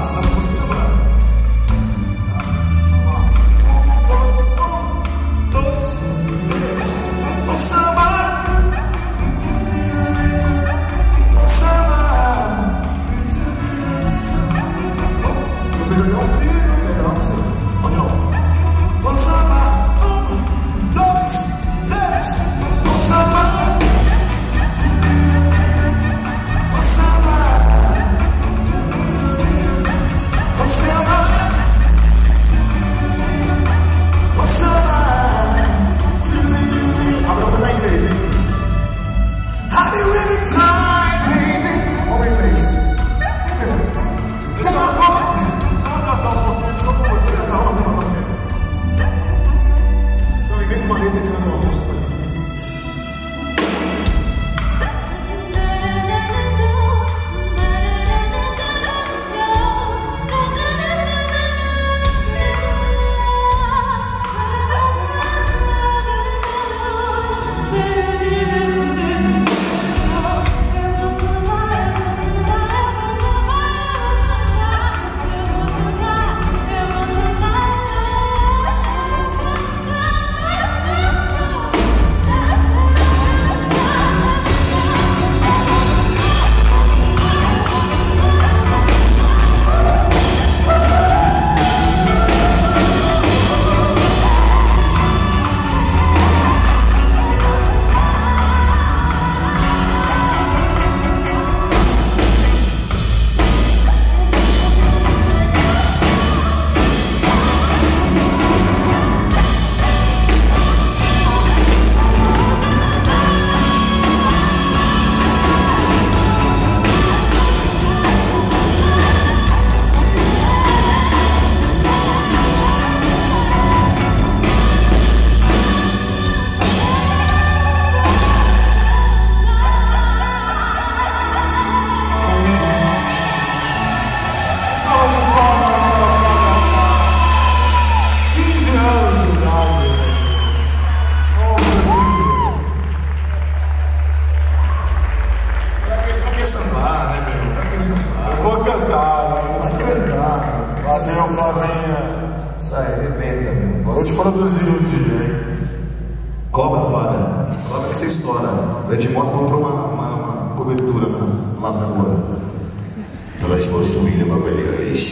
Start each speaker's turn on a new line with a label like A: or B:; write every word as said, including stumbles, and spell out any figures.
A: Isso aí, arrebenta, meu.
B: Vou te produzir um dia, hein?
A: Cobra, Flávia. Cobra que você estoura. O Edmoto comprou uma, uma, uma cobertura na, lá na rua. Ela expostou o bagulho.